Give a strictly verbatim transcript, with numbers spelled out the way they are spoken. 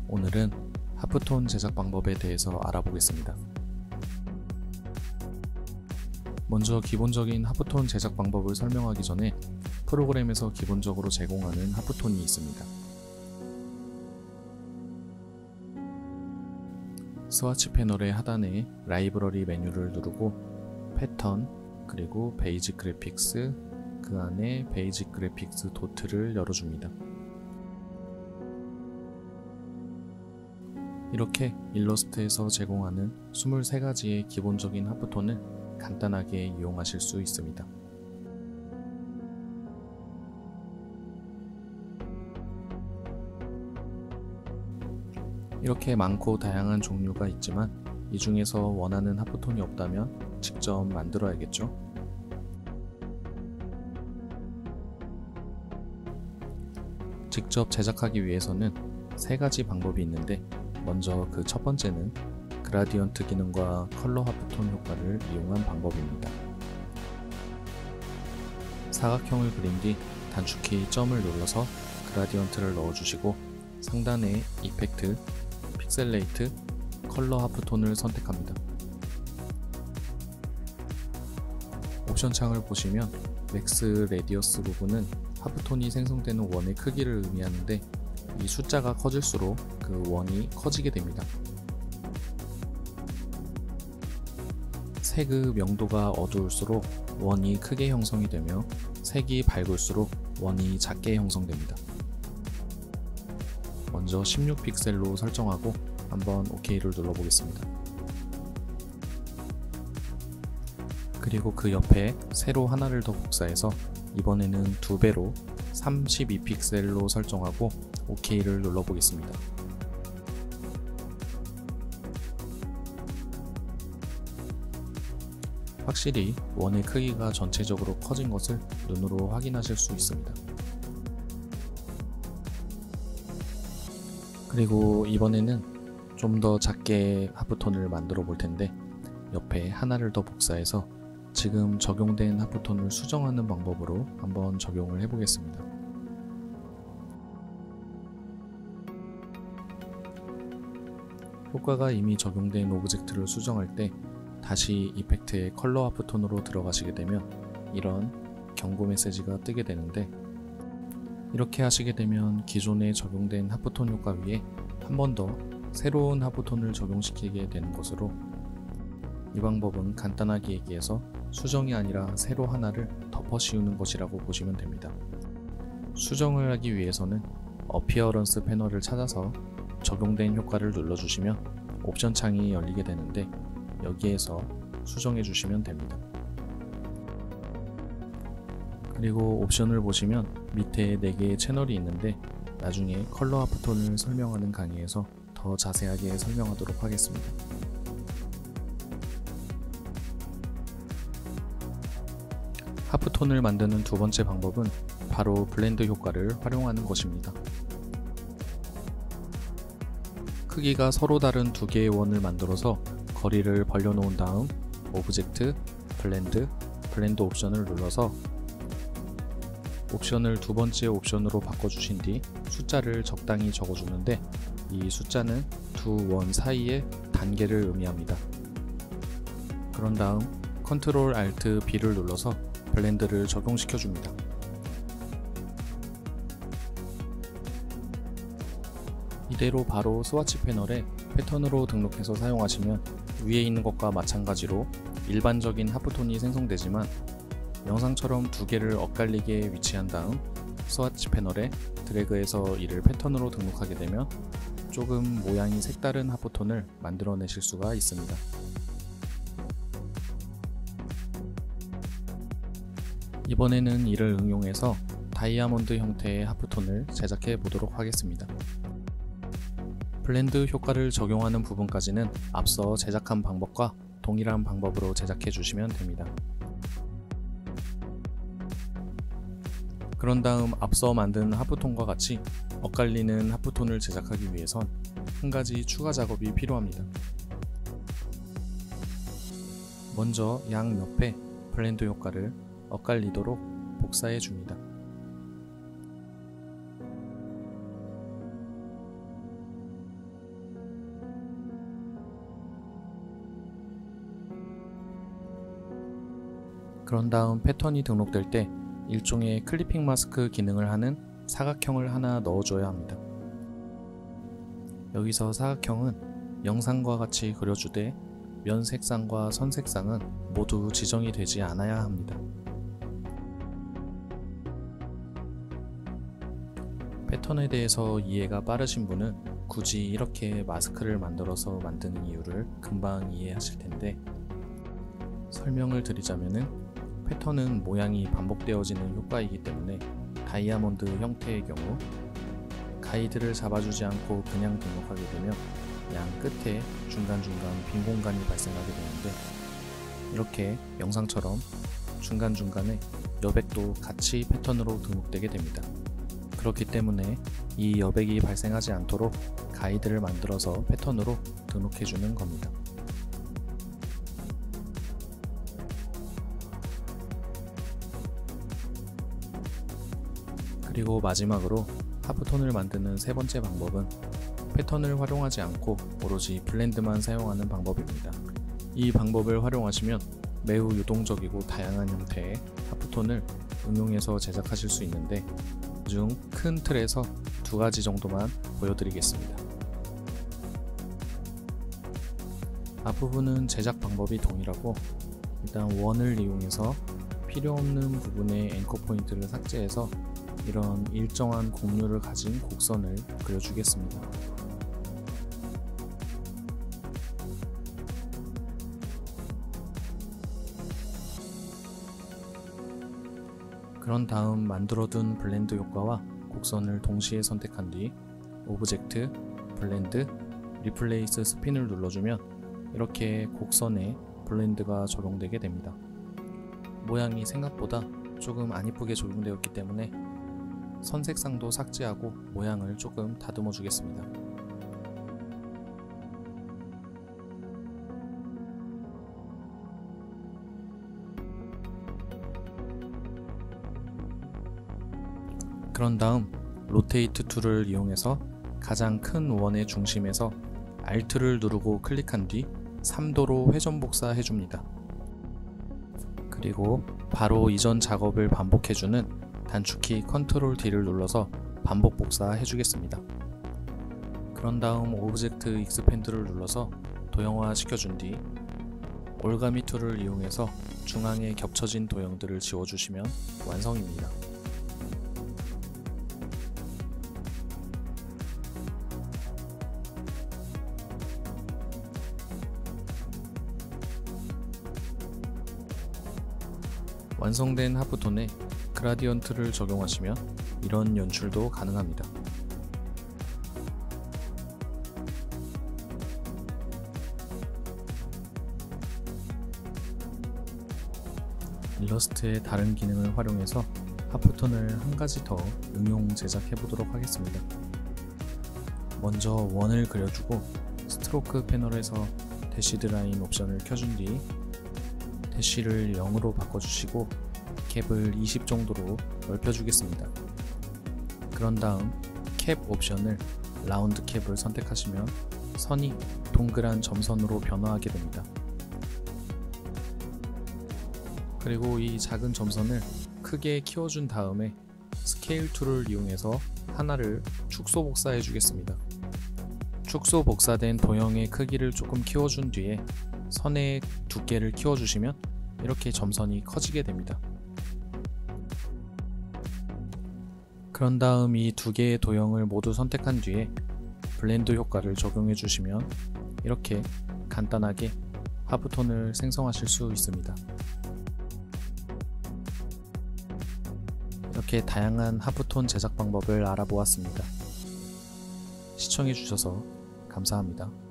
오늘은 하프톤 제작 방법에 대해서 알아보겠습니다. 먼저 기본적인 하프톤 제작 방법을 설명하기 전에 프로그램에서 기본적으로 제공하는 하프톤이 있습니다. 스와치 패널의 하단에 라이브러리 메뉴를 누르고 패턴, 그리고 베이직 그래픽스, 그 안에 베이직 그래픽스 도트를 열어줍니다. 이렇게 일러스트에서 제공하는 이십삼 가지의 기본적인 하프톤을 간단하게 이용하실 수 있습니다. 이렇게 많고 다양한 종류가 있지만 이 중에서 원하는 하프톤이 없다면 직접 만들어야겠죠? 직접 제작하기 위해서는 세 가지 방법이 있는데, 먼저 그 첫 번째는 그라디언트 기능과 컬러 하프톤 효과를 이용한 방법입니다. 사각형을 그린 뒤 단축키 점을 눌러서 그라디언트를 넣어주시고 상단에 이펙트, 픽셀레이트, 컬러 하프톤을 선택합니다. 옵션 창을 보시면 맥스 레디어스 부분은 하프톤이 생성되는 원의 크기를 의미하는데, 이 숫자가 커질수록 그 원이 커지게 됩니다. 색의 명도가 어두울수록 원이 크게 형성이 되며 색이 밝을수록 원이 작게 형성됩니다. 먼저 십육 픽셀로 설정하고 한번 오케이를 눌러보겠습니다. 그리고 그 옆에 세로 하나를 더 복사해서 이번에는 두 배로 삼십이 픽셀로 설정하고 오케이를 눌러보겠습니다. 확실히 원의 크기가 전체적으로 커진 것을 눈으로 확인하실 수 있습니다. 그리고 이번에는 좀 더 작게 하프톤을 만들어 볼 텐데, 옆에 하나를 더 복사해서 지금 적용된 하프톤을 수정하는 방법으로 한번 적용을 해보겠습니다. 효과가 이미 적용된 오브젝트를 수정할 때 다시 이펙트의 컬러 하프톤으로 들어가시게 되면 이런 경고 메시지가 뜨게 되는데, 이렇게 하시게 되면 기존에 적용된 하프톤 효과 위에 한 번 더 새로운 하프톤을 적용시키게 되는 것으로, 이 방법은 간단하게 얘기해서 수정이 아니라 세로 하나를 덮어 씌우는 것이라고 보시면 됩니다. 수정을 하기 위해서는 어피어런스 패널을 찾아서 적용된 효과를 눌러주시면 옵션 창이 열리게 되는데, 여기에서 수정해 주시면 됩니다. 그리고 옵션을 보시면 밑에 네 개의 채널이 있는데, 나중에 컬러 하프톤을 설명하는 강의에서 더 자세하게 설명하도록 하겠습니다. 하프톤을 만드는 두 번째 방법은 바로 블렌드 효과를 활용하는 것입니다. 크기가 서로 다른 두 개의 원을 만들어서 거리를 벌려 놓은 다음 오브젝트, 블렌드, 블렌드 옵션을 눌러서 옵션을 두 번째 옵션으로 바꿔주신 뒤 숫자를 적당히 적어주는데, 이 숫자는 두 원 사이의 단계를 의미합니다. 그런 다음 컨트롤 알트 B를 눌러서 블렌드를 적용시켜줍니다. 이대로 바로 스와치 패널에 패턴으로 등록해서 사용하시면 위에 있는 것과 마찬가지로 일반적인 하프톤이 생성되지만, 영상처럼 두 개를 엇갈리게 위치한 다음 스와치 패널에 드래그해서 이를 패턴으로 등록하게 되면 조금 모양이 색다른 하프톤을 만들어내실 수가 있습니다. 이번에는 이를 응용해서 다이아몬드 형태의 하프톤을 제작해 보도록 하겠습니다. 블렌드 효과를 적용하는 부분까지는 앞서 제작한 방법과 동일한 방법으로 제작해 주시면 됩니다. 그런 다음 앞서 만든 하프톤과 같이 엇갈리는 하프톤을 제작하기 위해선 한 가지 추가 작업이 필요합니다. 먼저 양 옆에 블렌드 효과를 엇갈리도록 복사해 줍니다. 그런 다음 패턴이 등록될 때 일종의 클리핑 마스크 기능을 하는 사각형을 하나 넣어줘야 합니다. 여기서 사각형은 영상과 같이 그려주되 면 색상과 선 색상은 모두 지정이 되지 않아야 합니다. 패턴에 대해서 이해가 빠르신 분은 굳이 이렇게 마스크를 만들어서 만드는 이유를 금방 이해하실 텐데, 설명을 드리자면은 패턴은 모양이 반복되어지는 효과이기 때문에 다이아몬드 형태의 경우 가이드를 잡아주지 않고 그냥 등록하게 되면 양 끝에 중간중간 빈 공간이 발생하게 되는데, 이렇게 영상처럼 중간중간에 여백도 같이 패턴으로 등록되게 됩니다. 그렇기 때문에 이 여백이 발생하지 않도록 가이드를 만들어서 패턴으로 등록해주는 겁니다. 그리고 마지막으로 하프톤을 만드는 세 번째 방법은 패턴을 활용하지 않고 오로지 블렌드만 사용하는 방법입니다. 이 방법을 활용하시면 매우 유동적이고 다양한 형태의 하프톤을 응용해서 제작하실 수 있는데, 그중 큰 틀에서 두 가지 정도만 보여드리겠습니다. 앞부분은 제작 방법이 동일하고, 일단 원을 이용해서 필요없는 부분의 앵커 포인트를 삭제해서 이런 일정한 곡률을 가진 곡선을 그려주겠습니다. 그런 다음 만들어둔 블렌드 효과와 곡선을 동시에 선택한 뒤 오브젝트, 블렌드, 리플레이스 스핀을 눌러주면 이렇게 곡선에 블렌드가 적용되게 됩니다. 모양이 생각보다 조금 안 이쁘게 적용되었기 때문에 선 색상도 삭제하고 모양을 조금 다듬어 주겠습니다. 그런 다음 로테이트 툴을 이용해서 가장 큰 원의 중심에서 알트를 누르고 클릭한 뒤 삼 도로 회전 복사해 줍니다. 그리고 바로 이전 작업을 반복해주는 단축키 컨트롤 D를 눌러서 반복 복사해 주겠습니다. 그런 다음 오브젝트 익스펜드를 눌러서 도형화 시켜준 뒤 올가미 툴을 이용해서 중앙에 겹쳐진 도형들을 지워주시면 완성입니다. 완성된 하프톤에 그라디언트를 적용하시면 이런 연출도 가능합니다. 일러스트의 다른 기능을 활용해서 하프톤을 한 가지 더 응용 제작해 보도록 하겠습니다. 먼저 원을 그려주고 스트로크 패널에서 대시드 라인 옵션을 켜준 뒤 대시를 영으로 바꿔주시고 캡을 이십 정도로 넓혀주겠습니다. 그런 다음 캡 옵션을 라운드 캡을 선택하시면 선이 동그란 점선으로 변화하게 됩니다. 그리고 이 작은 점선을 크게 키워준 다음에 스케일 툴을 이용해서 하나를 축소 복사해 주겠습니다. 축소 복사된 도형의 크기를 조금 키워준 뒤에 선의 두께를 키워주시면 이렇게 점선이 커지게 됩니다. 그런 다음 이 두 개의 도형을 모두 선택한 뒤에 블렌드 효과를 적용해 주시면 이렇게 간단하게 하프톤을 생성하실 수 있습니다. 이렇게 다양한 하프톤 제작 방법을 알아보았습니다. 시청해 주셔서 감사합니다.